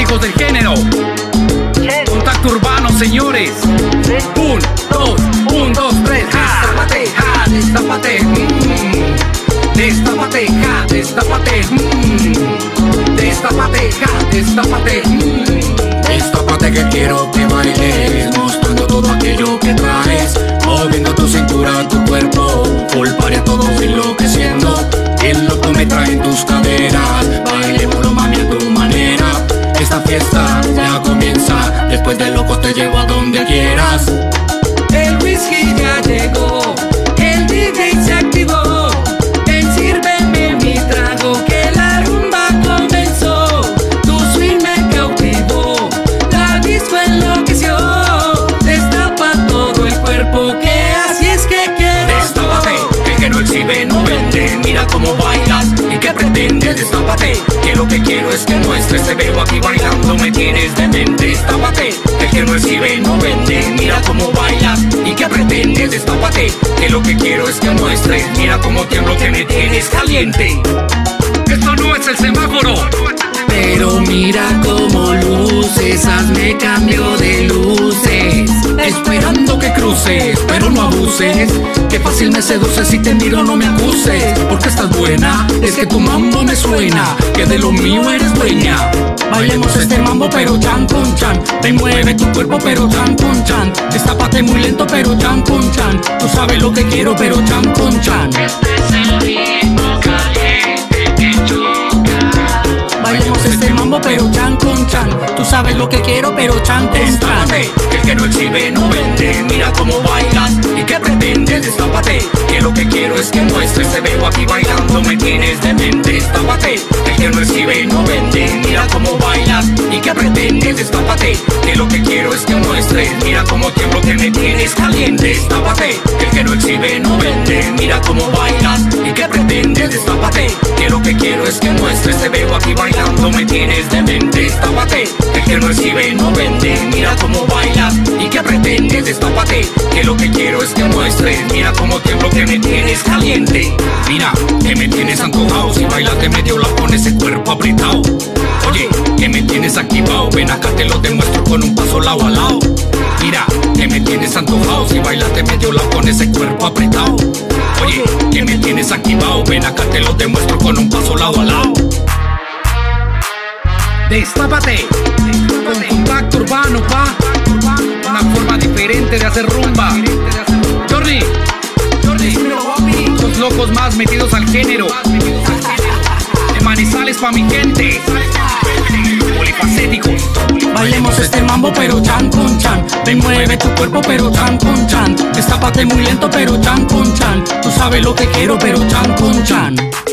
fanáticos del género. Contacto Urbano, señores. 1, 2, 3. Destápate, ja, destápate. Destápate, ja, destápate. Destápate, ja, destápate. Destápate que quiero que bailes, mostrando todo aquello que traes, moviendo tu cintura, tu cuerpo, full party a todos enloqueciendo. El loco me trae en tus caderas, bailémoslo mami a tu manera. Esta fiesta ya comienza, después del loco te llevo a donde quieras. El whisky ya llegó, el DJ se activó. Ven, sírveme mi trago, que la rumba comenzó. Tu swing me cautivó, la disco enloqueció. Destapa todo el cuerpo, que así es que quiero. Destápate, que el que no exhibe no vende. Mira cómo bailas y qué pretendes. Destápate, que lo que quiero es que muestres. Te veo aquí bailando, me tienes demente. Destápate, que el que no exhibe no vende. Mira cómo bailas y qué pretendes. Destápate, que lo que quiero es que muestres. Mira cómo tiemblo, que me tienes caliente. Esto no es el semáforo, Pero mira cómo luces, hazme cambio de luces. esperando que cruces, pero no abuses. Que fácil me seduces, si te miro no me acuses. Porque estás buena, es que tu mambo me suena, que de lo mío eres dueña. Bailemos este mambo pero chan con chan. Te mueve tu cuerpo pero chan con chan. Destápate muy lento pero chan con chan. Tú sabes lo que quiero pero chan con chan. Este es el ritmo caliente que choca. Bailemos este mambo pero chan con chan. Tú sabes lo que quiero pero chan con chan. Destápate, que el que no exhibe no vende. Mira cómo bailas y qué pretendes. Destápate, que lo que quiero es que muestres. Te veo aquí bailando, me tienes demente. Destápate, que el que no exhibe no vende. Mira cómo bailas y qué pretendes. Destápate, que lo que quiero es que muestres. Mira cómo tiemblo, que me tienes caliente. Destápate, que el que no exhibe no vende. Mira cómo bailas y qué pretendes. Destápate, que lo que quiero es que muestres. Te veo aquí bailando, me tienes demente. Destápate, que el que no exhibe no vende. Mira cómo bailas y qué pretendes. Destápate, que lo que quiero es que muestres. Mira cómo tiemblo, que me tienes caliente. Mira, que me tienes antojado. Si bailas de medio lado con ese cuerpo apretado. Oye, que me tienes activado. Ven acá te lo demuestro con un paso lado a lado. Mira, que me tienes antojado. Si bailas de medio lado con ese cuerpo apretado. Oye, que me tienes activado. Ven acá te lo demuestro con un paso lado a lado. Destápate, con Contacto Urbano, pa. Una forma diferente de hacer rumba. Jordi, los locos más metidos al género. De Manizales pa' mi gente. Polifacéticos. Bailemos este mambo pero chan con chan. Ven, mueve tu cuerpo pero chan con chan. Destápate muy lento pero chan con chan. Tú sabes lo que quiero pero chan con chan.